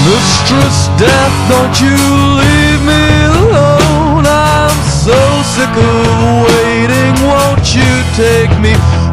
Mistress Death, don't you leave me alone. I'm so sick of waiting, won't you take me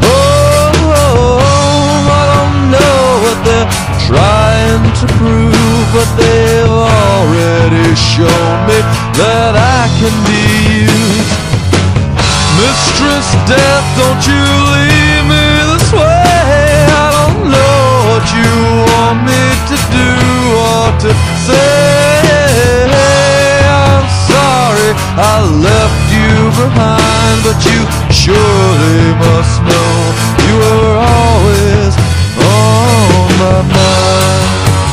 home? I don't know what they're trying to prove, but they've already shown me that I can be used. Mistress Death, don't you leave me this way. I don't know what you want me to do or to say. I'm sorry I left you behind, but you surely must know you were always on my mind.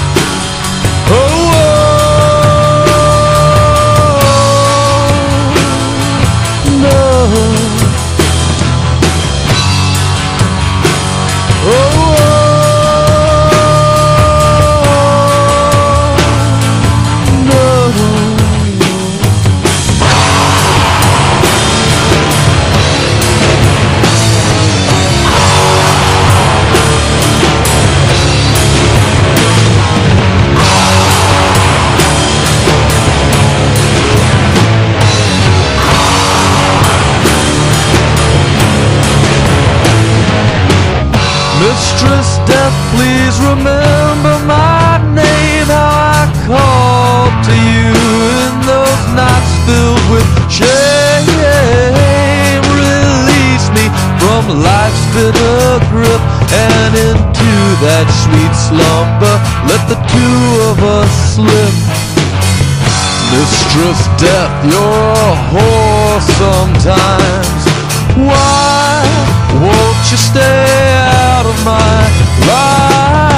Mistress Death, please remember my name, how I called to you in those nights filled with shame. Release me from life's bitter grip and into that sweet slumber let the two of us slip. Mistress Death, you're a whore sometimes. Why won't you stay out of my life?